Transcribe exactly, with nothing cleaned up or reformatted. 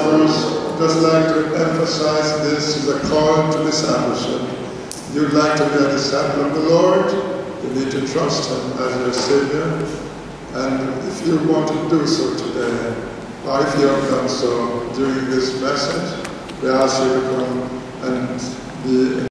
first just like to emphasize this is a call to discipleship. You'd like to be a disciple of the Lord, you need to trust Him as your Savior. And if you want to do so today, or if you have done so during this message, we ask you to come and be